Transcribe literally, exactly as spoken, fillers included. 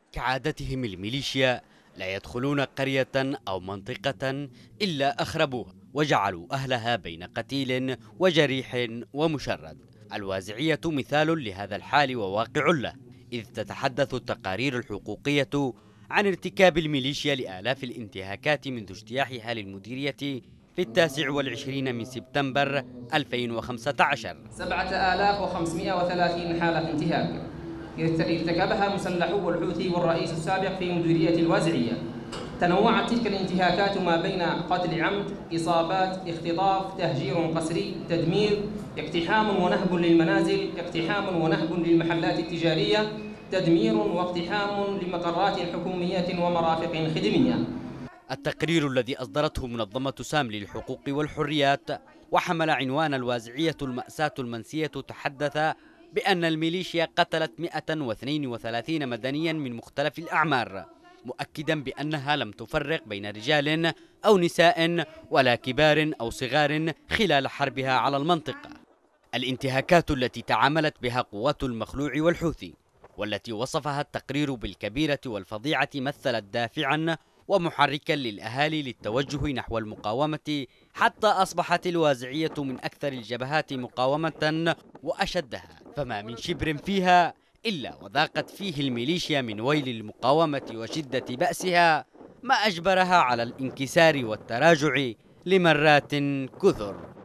كعادتهم الميليشيا لا يدخلون قرية أو منطقة إلا أخربوها وجعلوا أهلها بين قتيل وجريح ومشرد. الوازعية مثال لهذا الحال وواقع له، إذ تتحدث التقارير الحقوقية عن ارتكاب الميليشيا لآلاف الانتهاكات منذ اجتياحها للمديرية في التاسع والعشرين من سبتمبر ألفين وخمسة عشر. سبعة آلاف وخمسمائة وثلاثين حالة انتهاك ارتكبها مسلحو الحوثي والرئيس السابق في مديرية الوازعية. تنوعت تلك الانتهاكات ما بين قتل عمد، إصابات، اختطاف، تهجير قسري، تدمير، اقتحام ونهب للمنازل، اقتحام ونهب للمحلات التجارية، تدمير واقتحام لمقرات حكومية ومرافق خدمية. التقرير الذي أصدرته منظمة سام للحقوق والحريات وحمل عنوان الوازعية المأساة المنسية تحدث بأن الميليشيا قتلت مئة واثنين وثلاثين مدنيا من مختلف الأعمار، مؤكدا بأنها لم تفرق بين رجال أو نساء ولا كبار أو صغار خلال حربها على المنطقة. الانتهاكات التي تعاملت بها قوات المخلوع والحوثي والتي وصفها التقرير بالكبيرة والفظيعة مثلت دافعا ومحركا للأهالي للتوجه نحو المقاومة، حتى أصبحت الوازعية من أكثر الجبهات مقاومة وأشدها، فما من شبر فيها إلا وذاقت فيه الميليشيا من ويل المقاومة وشدة بأسها ما أجبرها على الانكسار والتراجع لمرات كثر.